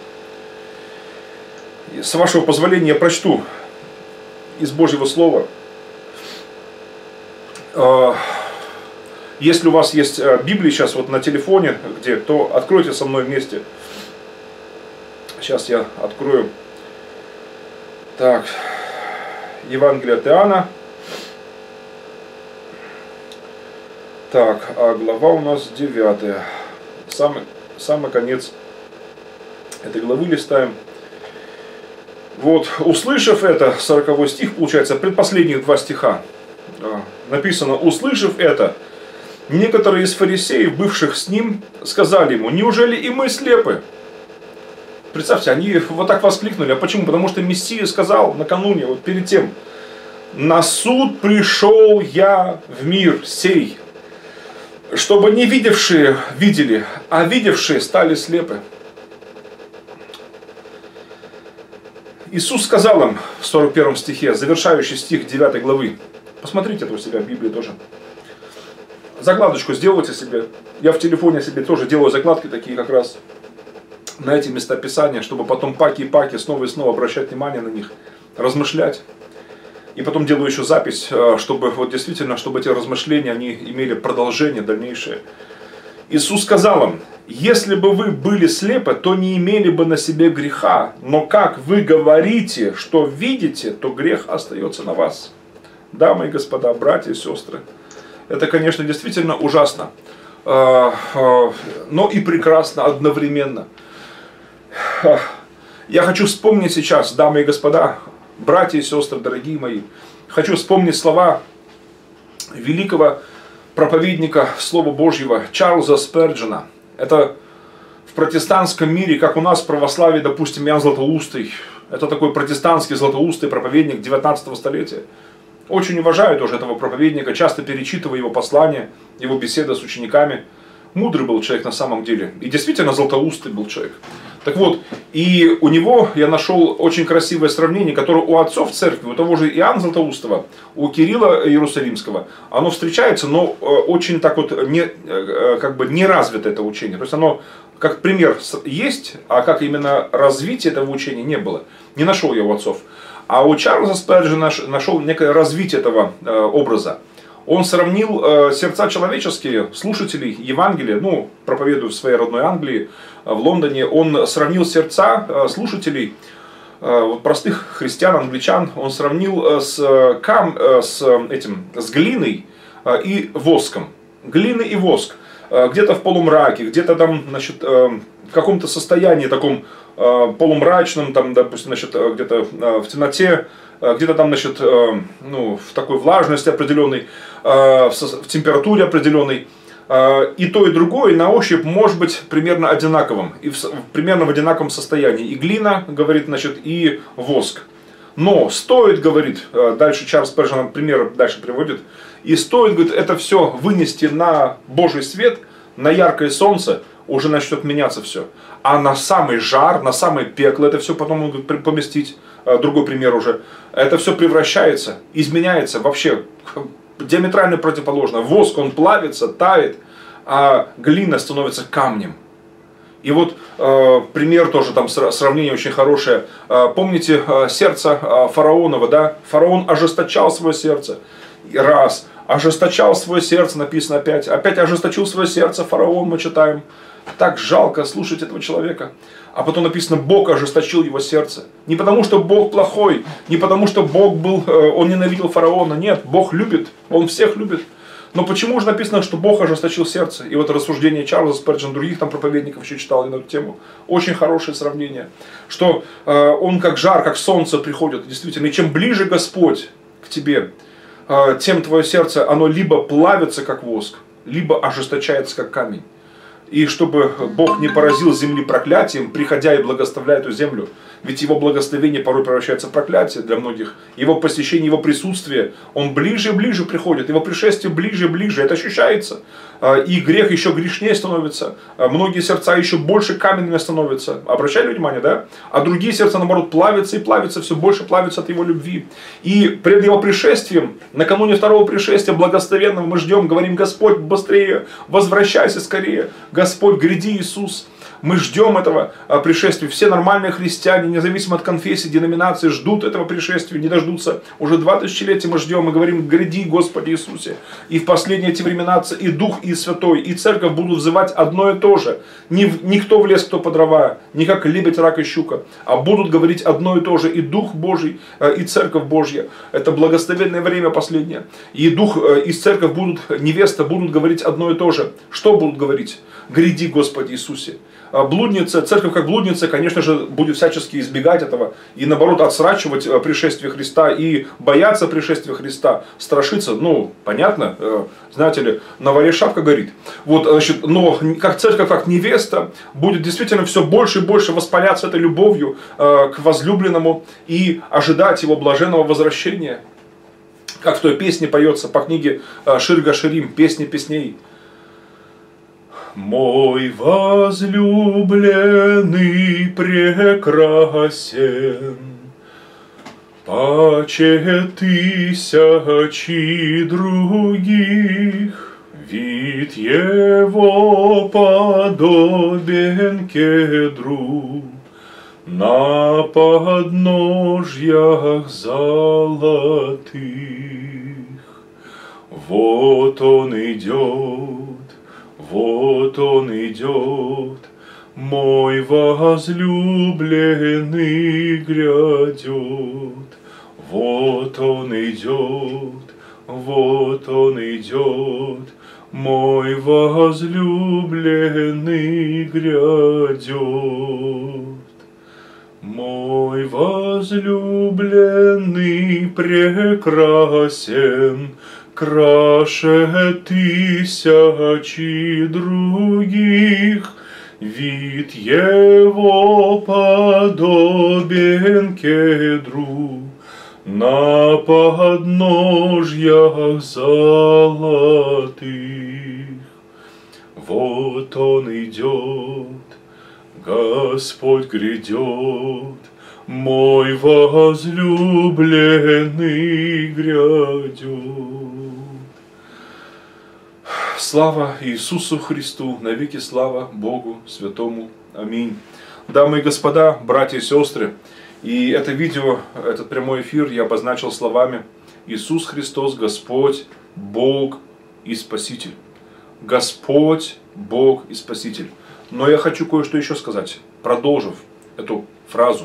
С вашего позволения я прочту из Божьего Слова. Если у вас есть Библия сейчас вот на телефоне, где, то откройте со мной вместе. Сейчас я открою. Так, Евангелие от Иоанна. Так, а глава у нас девятая. Самый, самый конец этой главы листаем. Вот, услышав это, сороковой стих, получается, предпоследних два стиха, написано: услышав это, некоторые из фарисеев, бывших с ним, сказали ему: неужели и мы слепы? Представьте, они вот так воскликнули. А почему? Потому что Мессия сказал накануне, вот перед тем: на суд пришел я в мир сей, чтобы не видевшие видели, а видевшие стали слепы. Иисус сказал им в сорок первом стихе, завершающий стих девятой главы. Посмотрите это у себя в Библии тоже. Закладочку сделайте себе. Я в телефоне себе тоже делаю закладки такие как раз на эти места Писания, чтобы потом паки и паки снова и снова обращать внимание на них, размышлять. И потом делаю еще запись, чтобы вот действительно, чтобы эти размышления, они имели продолжение дальнейшее. Иисус сказал им: если бы вы были слепы, то не имели бы на себе греха. Но как вы говорите, что видите, то грех остается на вас. Дамы и господа, братья и сестры, это, конечно, действительно ужасно, но и прекрасно одновременно. Я хочу вспомнить сейчас, дамы и господа, братья и сестры, дорогие мои, хочу вспомнить слова великого проповедника Слова Божьего Чарльза Сперджена. Это в протестантском мире, как у нас в православии, допустим, Иоанн Златоустый. Это такой протестантский златоустый проповедник девятнадцатого столетия. Очень уважаю тоже этого проповедника, часто перечитываю его послания, его беседы с учениками. Мудрый был человек на самом деле. И действительно златоустый был человек. Так вот, и у него я нашел очень красивое сравнение, которое у отцов церкви, у того же Иоанна Златоустого, у Кирилла Иерусалимского, оно встречается, но очень так вот не, как бы не развито это учение. То есть оно как пример есть, а как именно развитие этого учения не было. Не нашел я у отцов. А у Чарльза Сперджена нашел некое развитие этого образа. Он сравнил э, сердца человеческие, слушателей Евангелия, ну, проповедуя в своей родной Англии, э, в Лондоне, он сравнил сердца э, слушателей, э, простых христиан, англичан, он сравнил э, с, кам, э, с, этим, с глиной э, и воском. Глина и воск. Э, где-то в полумраке, где-то там, значит, э, в каком-то состоянии таком э, полумрачном, там, допустим, значит, где-то э, в темноте, где-то там, значит, ну, в такой влажности определенной, в температуре определенной. И то, и другое на ощупь может быть примерно одинаковым, и в, примерно в одинаковом состоянии. И глина, говорит, значит, и воск. Но стоит, говорит, дальше Чарльз Сперджен пример дальше приводит, и стоит, говорит, это все вынести на Божий свет, на яркое солнце, уже начнет меняться все. А на самый жар, на самое пекло это все потом могут поместить. Другой пример уже. Это все превращается, изменяется вообще диаметрально противоположно. Воск, он плавится, тает, а глина становится камнем. И вот э, пример тоже, там сравнение очень хорошее. Э, помните э, сердце э, фараонова, да? Фараон ожесточал свое сердце. Раз. Ожесточал свое сердце, написано опять. Опять ожесточил свое сердце фараон, мы читаем. Так жалко слушать этого человека. А потом написано, Бог ожесточил его сердце. Не потому, что Бог плохой, не потому, что Бог был, он ненавидел фараона. Нет, Бог любит, он всех любит. Но почему же написано, что Бог ожесточил сердце? И вот рассуждение Чарльза Сперджена, других там проповедников еще читал на эту тему. Очень хорошее сравнение. Что э, он как жар, как солнце приходит. Действительно, и чем ближе Господь к тебе, э, тем твое сердце, оно либо плавится, как воск, либо ожесточается, как камень. И чтобы Бог не поразил земли проклятием, приходя и благословляя эту землю. Ведь Его благословение порой превращается в проклятие для многих. Его посещение, Его присутствие, Он ближе и ближе приходит. Его пришествие ближе и ближе. Это ощущается. И грех еще грешнее становится. Многие сердца еще больше каменными становятся. Обращали внимание, да? А другие сердца, наоборот, плавятся и плавятся, все больше плавятся от Его любви. И пред Его пришествием, накануне второго пришествия благословенного, мы ждем, говорим: Господь, быстрее, возвращайся скорее. Господь, гряди, Иисус. Мы ждем этого пришествия. Все нормальные христиане, независимо от конфессии, деноминации, ждут этого пришествия, не дождутся. Уже два тысячелетия мы ждем и говорим: гряди, Господи Иисусе. И в последние эти времена и Дух, и Святой, и Церковь будут взывать одно и то же. Никто в лес, кто по дрова, не как лебедь, рак и щука, а будут говорить одно и то же. И Дух Божий, и Церковь Божья. Это благословенное время последнее. И Дух, и Церковь будут, невеста будут говорить одно и то же. Что будут говорить? Гряди, Господи Иисусе. Блудница, церковь как блудница, конечно же, будет всячески избегать этого и, наоборот, отсрачивать пришествие Христа и бояться пришествия Христа, страшиться. Ну, понятно, знаете ли, на варе шапка горит. Вот, значит, но как церковь, как невеста, будет действительно все больше и больше воспаляться этой любовью к возлюбленному и ожидать его блаженного возвращения. Как в той песне поется по книге Шир Гаширим, «Песни песней». Мой возлюбленный прекрасен, паче тысячи других, вид его подобен кедру на подножьях золотых. Вот он идет, вот он идет, мой возлюбленный грядет. Вот он идет, вот он идет, мой возлюбленный грядет. Мой возлюбленный прекрасен, краше тысячи других, вид его подобен кедру на подножьях золотых. Вот он идет, Господь грядет, мой возлюбленный грядет. Слава Иисусу Христу, навеки слава Богу Святому. Аминь. Дамы и господа, братья и сестры, и это видео, этот прямой эфир я обозначил словами: Иисус Христос, Господь, Бог и Спаситель. Господь, Бог и Спаситель. Но я хочу кое-что еще сказать, продолжив эту фразу.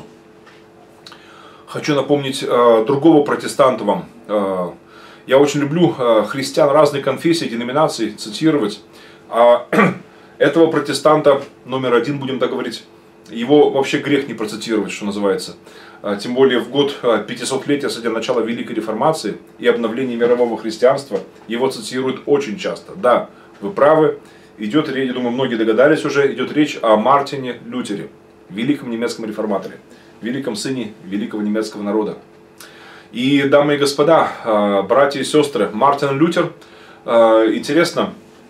Хочу напомнить э, другого протестанта вам. Э, я очень люблю э, христиан разных конфессий, деноминаций цитировать. А этого протестанта номер один, будем так говорить, его вообще грех не процитировать, что называется. Э, тем более в год пятисотлетия со дня начала Великой Реформации и обновления мирового христианства его цитируют очень часто. Да, вы правы. Идет речь, я думаю, многие догадались уже, идет речь о Мартине Лютере, великом немецком реформаторе, великом сыне великого немецкого народа. И, дамы и господа, братья и сестры, Мартин Лютер, интересно,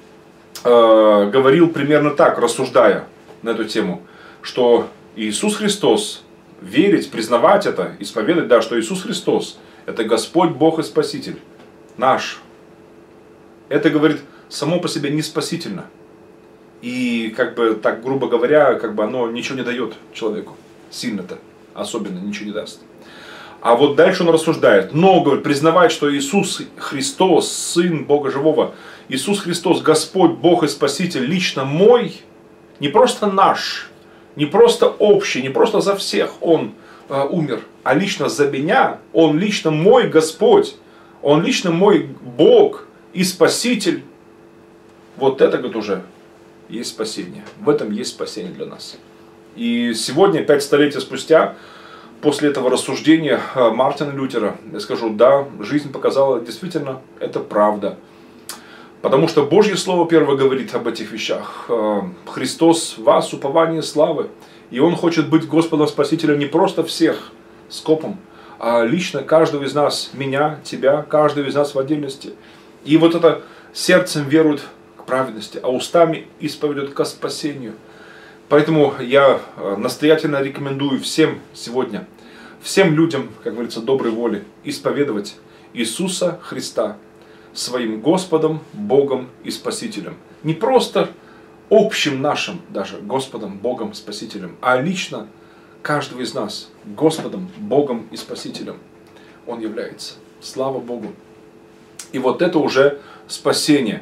говорил примерно так, рассуждая на эту тему, что Иисус Христос, верить, признавать это, исповедать, да, что Иисус Христос – это Господь, Бог и Спаситель наш. Это, говорит, само по себе не спасительно. И, как бы, так грубо говоря, как бы оно ничего не дает человеку. Сильно-то, особенно ничего не даст. А вот дальше он рассуждает. Но, говорит, признавать, что Иисус Христос, Сын Бога Живого, Иисус Христос, Господь, Бог и Спаситель, лично мой, не просто наш, не просто общий, не просто за всех Он э, умер, а лично за меня, Он лично мой Господь, Он лично мой Бог и Спаситель. Вот это, говорит, уже есть спасение. В этом есть спасение для нас. И сегодня, пять столетий спустя, после этого рассуждения Мартина Лютера, я скажу, да, жизнь показала, действительно, это правда. Потому что Божье Слово первое говорит об этих вещах. Христос в вас, упование славы. И Он хочет быть Господом Спасителем не просто всех скопом, а лично каждого из нас, меня, тебя, каждого из нас в отдельности. И вот это сердцем верует к праведности, а устами исповедует ко спасению. Поэтому я настоятельно рекомендую всем сегодня, всем людям, как говорится, доброй воли, исповедовать Иисуса Христа своим Господом, Богом и Спасителем. Не просто общим нашим даже Господом, Богом, Спасителем, а лично каждого из нас Господом, Богом и Спасителем Он является. Слава Богу. И вот это уже спасение.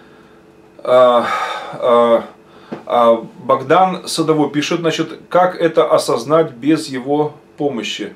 Богдан Садовой пишет, значит, как это осознать без его помощи?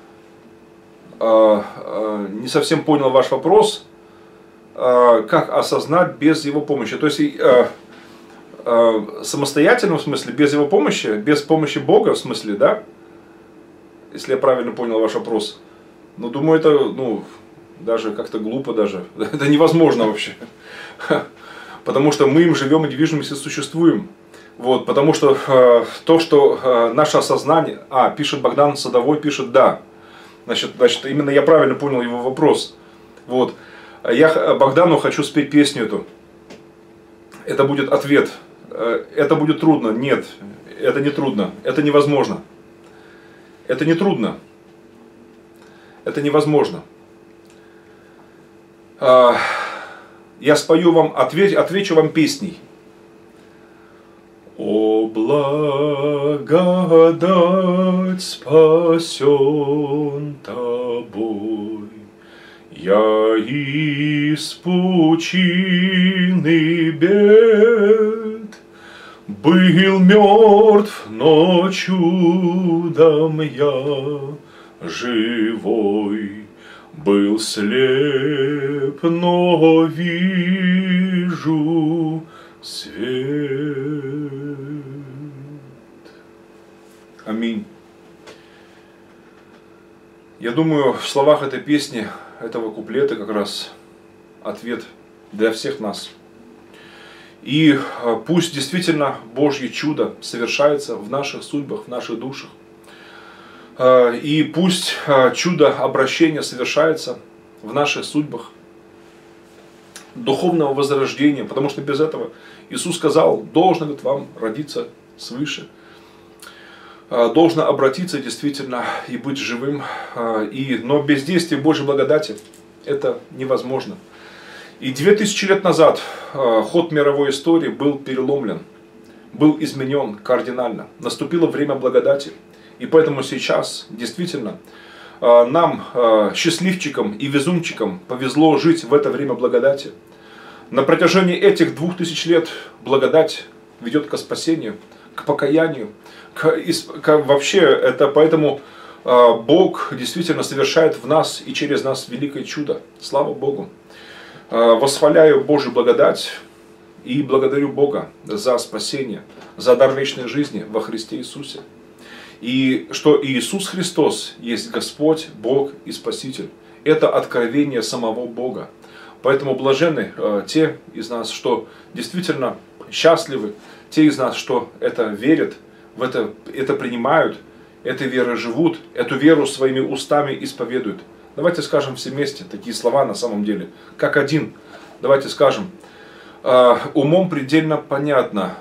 Не совсем понял ваш вопрос. Как осознать без его помощи? То есть самостоятельно, в смысле, без его помощи, без помощи Бога, в смысле, да? Если я правильно понял ваш вопрос. Ну, думаю, это, ну, даже как-то глупо даже. Это невозможно вообще. Потому что мы им живем и движемся, существуем. Вот, потому что э, то, что э, наше осознание... А, пишет Богдан Садовой, пишет да. Значит, значит, именно я правильно понял его вопрос. Вот. Я Богдану хочу спеть песню эту. Это будет ответ. Это будет трудно. Нет, это не трудно. Это невозможно. Это не трудно. Это невозможно. Я спою вам, отвечу, отвечу вам песней. О, благодать, спасен тобой, я из пучины бед был мертв, но чудом я живой. Был слеп, но вижу свет. Аминь. Я думаю, в словах этой песни, этого куплета как раз ответ для всех нас. И пусть действительно Божье чудо совершается в наших судьбах, в наших душах. И пусть чудо обращения совершается в наших судьбах, духовного возрождения, потому что без этого Иисус сказал, должно быть вам родиться свыше, должно обратиться действительно и быть живым, и, но без действия Божьей благодати это невозможно. И две тысячи лет назад ход мировой истории был переломлен, был изменен кардинально, наступило время благодати. И поэтому сейчас действительно нам, счастливчикам и везунчикам, повезло жить в это время благодати. На протяжении этих двух тысяч лет благодать ведет к спасению, к покаянию. К, к, вообще, это поэтому Бог действительно совершает в нас и через нас великое чудо. Слава Богу. Восхваляю Божью благодать и благодарю Бога за спасение, за дар вечной жизни во Христе Иисусе. И что Иисус Христос есть Господь, Бог и Спаситель. Это откровение самого Бога. Поэтому блаженны э, те из нас, что действительно счастливы, те из нас, что это верят, в это, это принимают, этой верой живут, эту веру своими устами исповедуют. Давайте скажем все вместе такие слова на самом деле, как один. Давайте скажем, э, умом предельно понятно,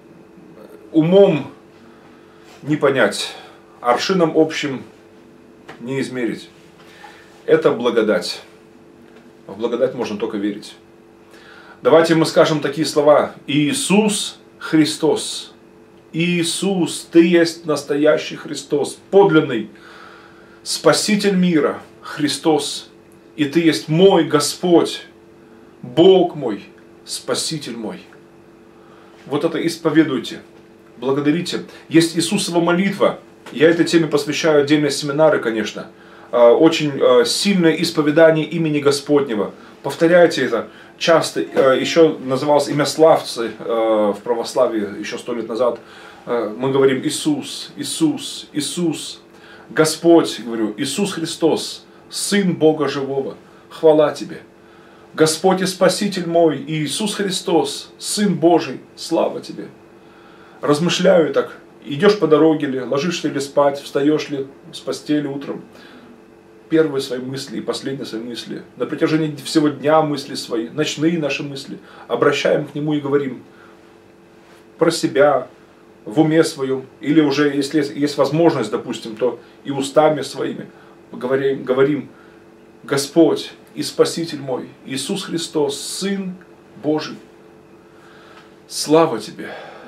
умом не понять, аршином общим не измерить. Это благодать. В благодать можно только верить. Давайте мы скажем такие слова. Иисус Христос. Иисус, Ты есть настоящий Христос, подлинный Спаситель мира, Христос. И Ты есть мой Господь, Бог мой, Спаситель мой. Вот это исповедуйте. Благодарите. Есть Иисусова молитва. Я этой теме посвящаю отдельные семинары, конечно. Очень сильное исповедание имени Господнего. Повторяйте это часто. Еще называлось имя славцы в православии еще сто лет назад. Мы говорим Иисус, Иисус, Иисус, Господь, говорю, Иисус Христос, Сын Бога Живого. Хвала Тебе. Господь и Спаситель мой, и Иисус Христос, Сын Божий, слава Тебе. Размышляю так, идешь по дороге ли, ложишься ли спать, встаешь ли с постели утром. Первые свои мысли и последние свои мысли. На протяжении всего дня мысли свои, ночные наши мысли. Обращаем к Нему и говорим про себя, в уме своем. Или уже, если есть возможность, допустим, то и устами своими говорим, говорим Господь и Спаситель мой, Иисус Христос, Сын Божий. Слава Тебе,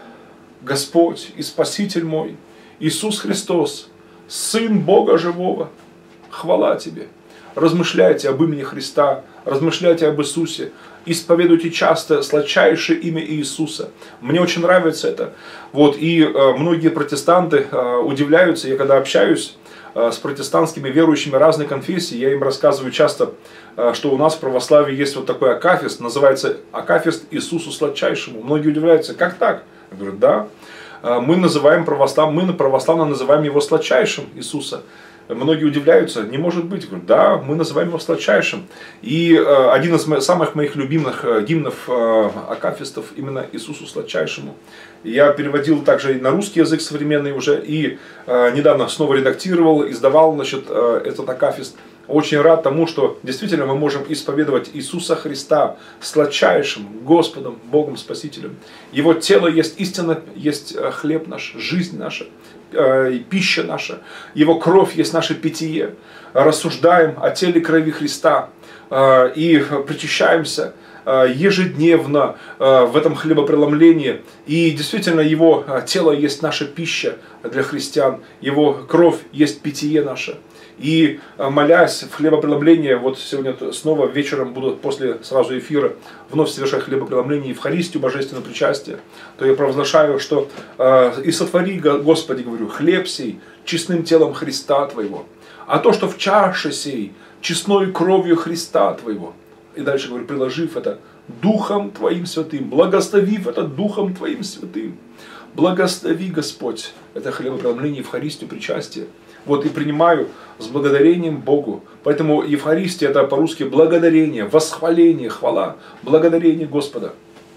Господь и Спаситель мой, Иисус Христос, Сын Бога Живого. Хвала Тебе. Размышляйте об имени Христа, размышляйте об Иисусе, исповедуйте часто сладчайшее имя Иисуса. Мне очень нравится это. Вот, и э, многие протестанты э, удивляются, я когда общаюсь э, с протестантскими верующими разной конфессии, я им рассказываю часто, э, что у нас в православии есть вот такой акафист, называется акафист Иисусу Сладчайшему. Многие удивляются, как так? Я говорю, да, э, мы называем православ, мы православно называем его Сладчайшим Иисуса. Многие удивляются, не может быть. Говорю, да, мы называем его сладчайшим. И э, один из мо самых моих любимых э, гимнов э, акафистов именно Иисусу Сладчайшему. Я переводил также и на русский язык современный уже. И э, недавно снова редактировал, издавал, значит, э, этот акафист. Очень рад тому, что действительно мы можем исповедовать Иисуса Христа сладчайшим Господом, Богом Спасителем. Его тело есть истина, есть хлеб наш, жизнь наша, э, пища наша. Его кровь есть наше питье. Рассуждаем о теле и крови Христа э, и причащаемся э, ежедневно э, в этом хлебопреломлении. И действительно его тело есть наша пища для христиан. Его кровь есть питье наше. И молясь в хлебопреломление, вот сегодня снова вечером буду после сразу эфира вновь совершать хлебопреломление и Евхаристию, божественное причастие, то я провозглашаю, что э, «И сотвори, Господи, говорю, хлеб сей честным телом Христа Твоего, а то, что в чаше сей честной кровью Христа Твоего». И дальше говорю, приложив это Духом Твоим Святым, благословив это Духом Твоим Святым. Благослови, Господь, это хлебопреломление, Евхаристию, причастие. Вот и принимаю с благодарением Богу. Поэтому Евхаристия это по-русски благодарение, восхваление, хвала, благодарение Господа.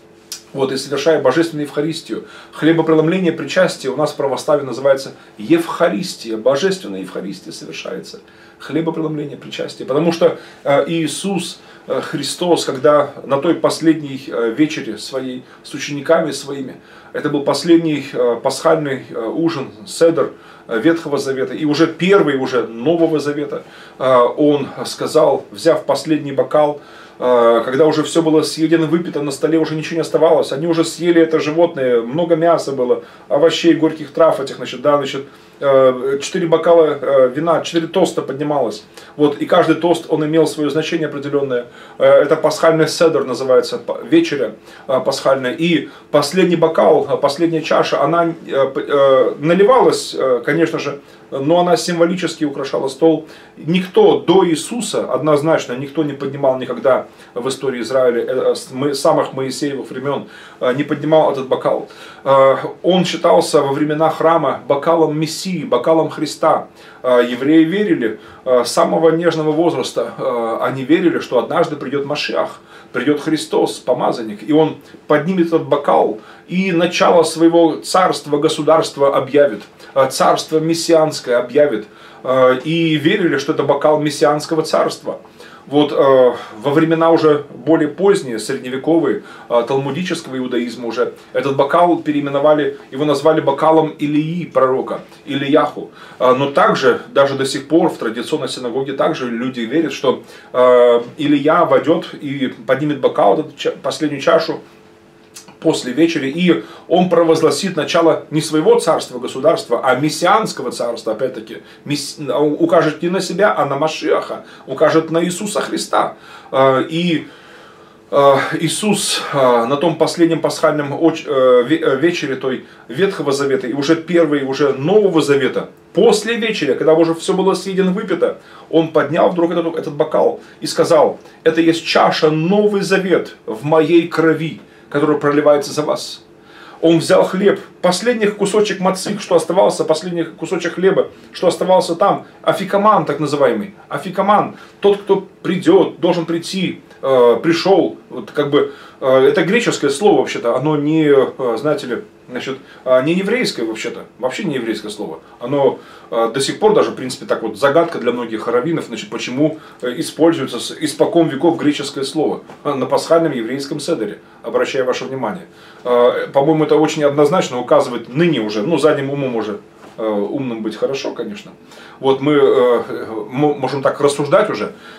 Вот и совершая божественную Евхаристию. Хлебопреломление, причастие у нас в православии называется Евхаристия. Божественная Евхаристия совершается. Хлебопреломление, причастие. Потому что Иисус Христос, когда на той последней вечере своей с учениками своими, это был последний пасхальный ужин, седер Ветхого Завета, и уже первый уже Нового Завета, он сказал, взяв последний бокал, когда уже все было съедено, выпито, на столе уже ничего не оставалось, они уже съели это животное, много мяса было, овощей, горьких трав этих, значит, да, значит, четыре бокала вина, четыре тоста поднималось. Вот, и каждый тост, он имел свое значение определенное. Это пасхальный седер называется, вечеря пасхальная. И последний бокал, последняя чаша, она наливалась, конечно же, но она символически украшала стол. Никто до Иисуса, однозначно, никто не поднимал никогда в истории Израиля, с самых Моисеевых времен, не поднимал этот бокал. Он считался во времена храма бокалом Мессии, бокалом Христа. Евреи верили с самого нежного возраста, они верили, что однажды придет Машиах, придет Христос, помазанник, и он поднимет этот бокал и начало своего царства, государства объявит, царство мессианское объявит, и верили, что это бокал мессианского царства. Вот э, во времена уже более поздние, средневековые, э, талмудического иудаизма уже, этот бокал переименовали, его назвали бокалом Илии, пророка, Илияху. Э, но также, даже до сих пор в традиционной синагоге, также люди верят, что э, Илия войдет и поднимет бокал, эту последнюю чашу, после вечери, и он провозгласит начало не своего царства, государства, а мессианского царства, опять-таки, укажет не на себя, а на Машиаха, укажет на Иисуса Христа. И Иисус на том последнем пасхальном вечере той Ветхого Завета и уже первой, уже Нового Завета, после вечери, когда уже все было съедено, выпито, он поднял вдруг этот, этот бокал и сказал, это есть чаша Новый Завет в моей крови, который проливается за вас. Он взял хлеб, последний кусочек мацы, что оставался, последний кусочек хлеба, что оставался там, афикаман так называемый, афикаман, тот, кто придет, должен прийти, э, пришел, вот как бы, э, это греческое слово вообще-то, оно не, э, знаете ли, значит, не еврейское вообще-то, вообще не еврейское слово. Оно э, до сих пор даже, в принципе, так вот загадка для многих раввинов, значит, почему э, используется с испокон веков греческое слово на пасхальном еврейском седере, обращаю ваше внимание. Э, по-моему, это очень однозначно указывает ныне уже, ну, задним умом уже, э, умным быть хорошо, конечно. Вот мы э, можем так рассуждать уже,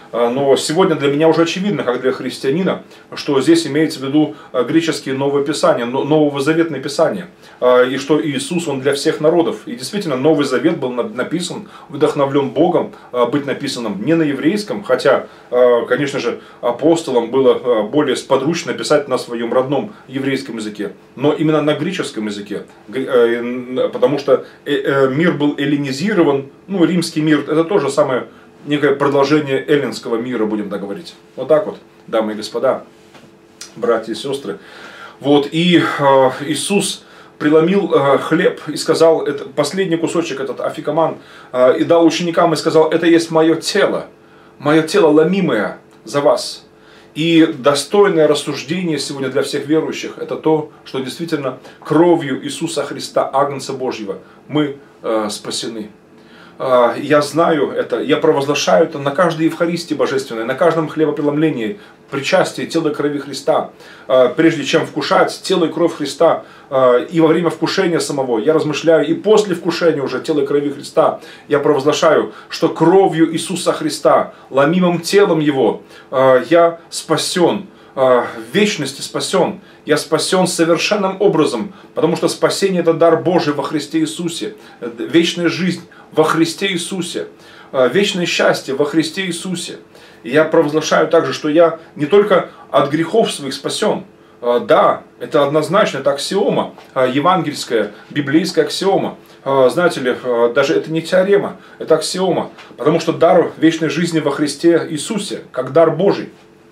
Но сегодня для меня уже очевидно, как для христианина, что здесь имеется в виду греческие новые писания, новозаветные писания. И что Иисус, Он для всех народов. И действительно, Новый Завет был написан, вдохновлен Богом, быть написанным не на еврейском, хотя, конечно же, апостолам было более сподручно писать на своем родном еврейском языке, но именно на греческом языке, потому что мир был эллинизирован, ну, римский мир, это тоже самое, некое продолжение эллинского мира, будем так говорить. Вот так вот, дамы и господа, братья и сестры. Вот, и э, Иисус преломил э, хлеб и сказал, это, последний кусочек, этот афикаман, э, и дал ученикам и сказал, это есть мое тело, мое тело ломимое за вас. И достойное рассуждение сегодня для всех верующих, это то, что действительно кровью Иисуса Христа, Агнца Божьего, мы э, спасены. Я знаю это, я провозглашаю это на каждой Евхаристии Божественной, на каждом хлебопреломлении, причастии тела и крови Христа. Прежде чем вкушать тело и кровь Христа, и во время вкушения самого, я размышляю, и после вкушения уже тела и крови Христа, я провозглашаю, что кровью Иисуса Христа, ломимым телом Его, я спасен, в вечности спасен. Я спасен совершенным образом, потому что спасение – это дар Божий во Христе Иисусе. Вечная жизнь во Христе Иисусе. Вечное счастье во Христе Иисусе. И я провозглашаю также, что я не только от грехов своих спасен. Да, это однозначно, это аксиома, евангельская, библейская аксиома. Знаете ли, даже это не теорема, это аксиома. Потому что дар вечной жизни во Христе Иисусе, как дар Божий.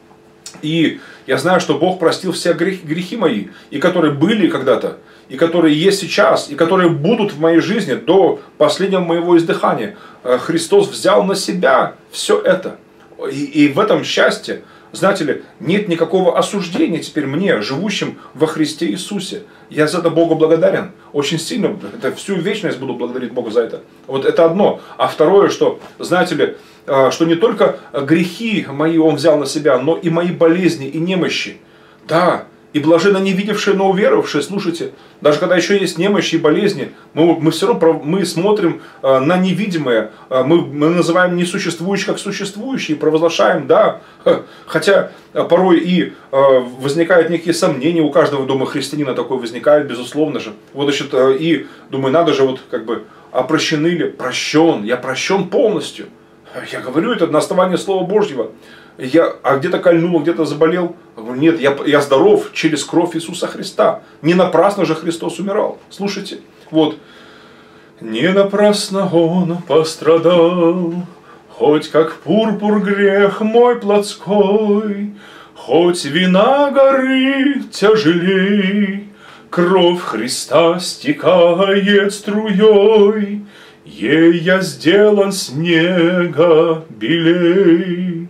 И я знаю, что Бог простил все грехи, грехи мои, и которые были когда-то, и которые есть сейчас, и которые будут в моей жизни до последнего моего издыхания. Христос взял на себя все это. И, и в этом счастье, знаете ли, нет никакого осуждения теперь мне, живущим во Христе Иисусе. Я за это Богу благодарен. Очень сильно, это всю вечность буду благодарить Бога за это. Вот это одно. А второе, что, знаете ли, что не только грехи мои Он взял на себя, но и мои болезни и немощи. Да, и блаженно не видевшие, но уверовавшие, слушайте, даже когда еще есть немощи и болезни, мы, мы все равно мы смотрим на невидимое, мы, мы называем несуществующее как существующее, и провозглашаем, да, хотя порой и возникают некие сомнения, у каждого, думаю, христианина такое возникает, безусловно же. Вот, значит, и думаю, надо же, вот как бы, а прощены ли? Прощен, я прощен полностью. Я говорю это на основании Слова Божьего. Я, а где-то кольнул, где-то заболел. Нет, я, я здоров через кровь Иисуса Христа. Не напрасно же Христос умирал. Слушайте, вот. Не напрасно Он пострадал, хоть как пурпур грех мой плотской, хоть вина горы тяжелей, кровь Христа стекает струей, ей я сделан снега белей.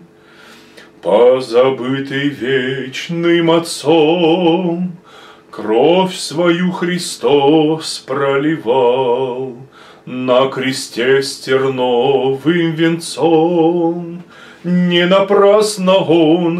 Позабытый вечным Отцом, кровь свою Христос проливал, на кресте с терновым венцом, не напрасно Он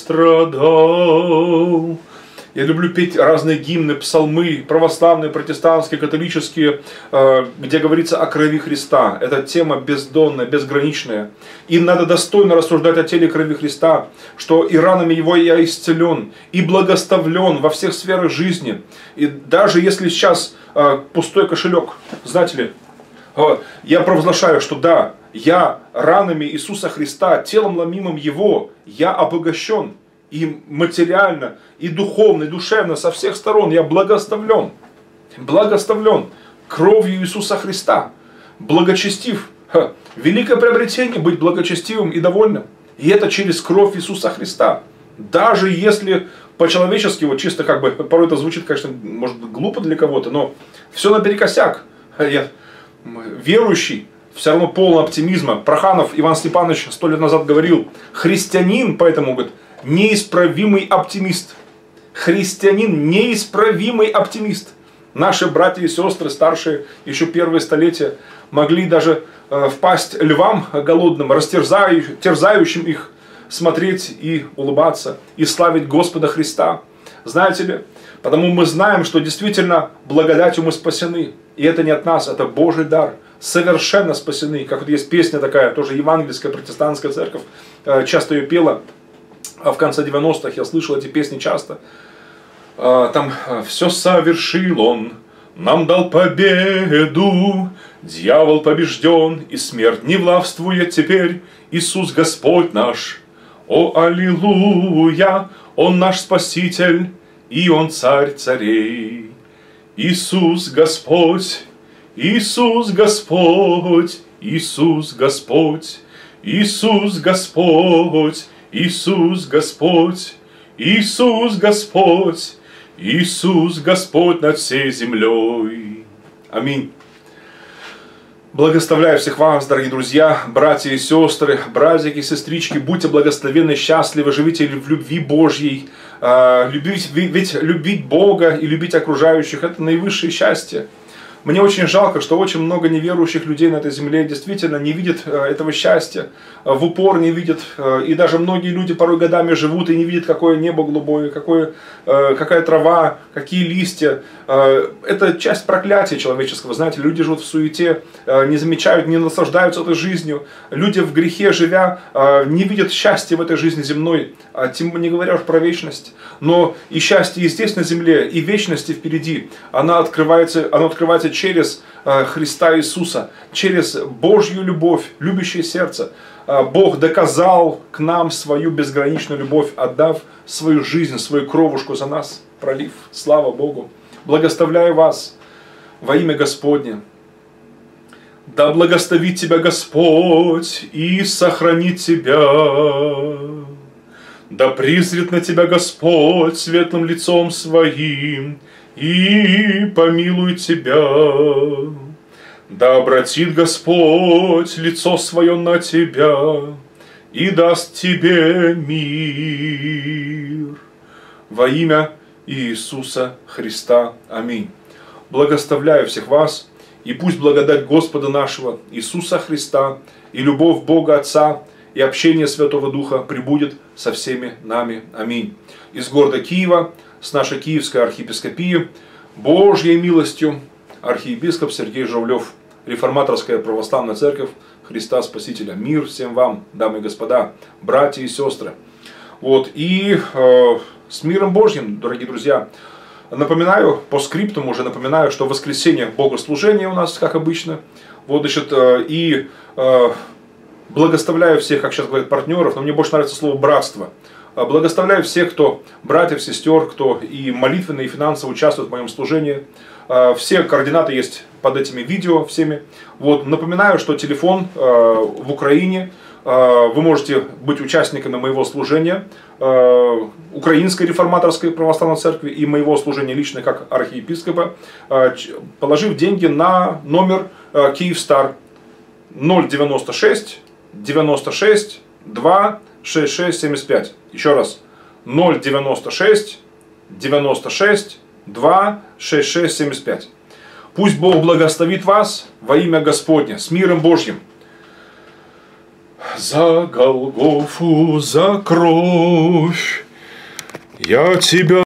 пострадал. Я люблю петь разные гимны, псалмы, православные, протестантские, католические, где говорится о крови Христа. Это тема бездонная, безграничная. И надо достойно рассуждать о теле крови Христа, что и ранами Его я исцелен, и благословлен во всех сферах жизни. И даже если сейчас пустой кошелек, знаете ли, я провозглашаю, что да, я ранами Иисуса Христа, телом ломимым Его, я обогащен. И материально, и духовно, и душевно, со всех сторон я благословлен. Благословлен кровью Иисуса Христа. Благочестив. Ха. Великое приобретение быть благочестивым и довольным. И это через кровь Иисуса Христа. Даже если по-человечески, вот чисто как бы, порой это звучит, конечно, может быть глупо для кого-то, но все наперекосяк. Я верующий, все равно полный оптимизма. Проханов Иван Степанович сто лет назад говорил, христианин, поэтому говорит, неисправимый оптимист. Христианин неисправимый оптимист. Наши братья и сестры, старшие, еще первые столетия, могли даже э, впасть львам голодным, растерзающим терзающим их, смотреть и улыбаться, и славить Господа Христа. Знаете ли, потому мы знаем, что действительно благодатью мы спасены. И это не от нас, это Божий дар. совершенно спасены. Как вот есть песня такая, тоже евангельская, протестантская церковь, часто ее пела, а в конце девяностых я слышал эти песни часто. Там «Все совершил он, нам дал победу, дьявол побежден, и смерть не властвует теперь, Иисус Господь наш, о аллилуйя, Он наш Спаситель, и Он Царь царей. Иисус Господь, Иисус Господь, Иисус Господь, Иисус Господь, Иисус Господь, Иисус Господь, Иисус Господь над всей землей». Аминь. Благословляю всех вас, дорогие друзья, братья и сестры, братики и сестрички, будьте благословенны, счастливы, живите в любви Божьей. Любить, ведь любить Бога и любить окружающих – это наивысшее счастье. Мне очень жалко, что очень много неверующих людей на этой земле действительно не видят этого счастья, в упор не видят, и даже многие люди порой годами живут и не видят, какое небо голубое, какое, какая трава, какие листья. Это часть проклятия человеческого, знаете, люди живут в суете, не замечают, не наслаждаются этой жизнью. Люди в грехе живя не видят счастья в этой жизни земной, тем не говоря уж про вечность. Но и счастье и здесь на земле, и вечности впереди, оно открывается, оно открывается через Христа Иисуса, через Божью любовь, любящее сердце. Бог доказал к нам свою безграничную любовь, отдав свою жизнь, свою кровушку за нас, пролив. Слава Богу. Благословляю вас во имя Господне. Да благословит тебя Господь и сохранит тебя. Да призрит на тебя Господь светлым лицом своим и помилует тебя. Да обратит Господь лицо свое на тебя и даст тебе мир. Во имя Иисуса Христа. Аминь. Благословляю всех вас, и пусть благодать Господа нашего Иисуса Христа и любовь Бога Отца и общение Святого Духа пребудет со всеми нами. Аминь. Из города Киева, с нашей Киевской архиепископии, Божьей милостью, архиепископ Сергей Журавлев, Реформаторская православная церковь Христа Спасителя. Мир всем вам, дамы и господа, братья и сестры. Вот, и э, с миром Божьим, дорогие друзья. Напоминаю, по скриптуму уже напоминаю, что в воскресенье богослужение у нас, как обычно. Вот, значит, э, и э, благословляю всех, как сейчас говорят, партнеров, но мне больше нравится слово «братство». Благословляю всех, кто, братьев, сестер, кто и молитвенно, и финансово участвует в моем служении. Все координаты есть под этими видео всеми. Вот, напоминаю, что телефон в Украине. Вы можете быть участниками моего служения, Украинской реформаторской православной церкви и моего служения лично как архиепископа, положив деньги на номер Kyivstar ноль девяносто шесть девяносто шесть два шесть шесть семьдесят пять. Еще раз. ноль девяносто шесть девяносто шесть два шесть шесть семьдесят пять. Пусть Бог благословит вас во имя Господне, с миром Божьим. За Голгофу, за кровь я тебя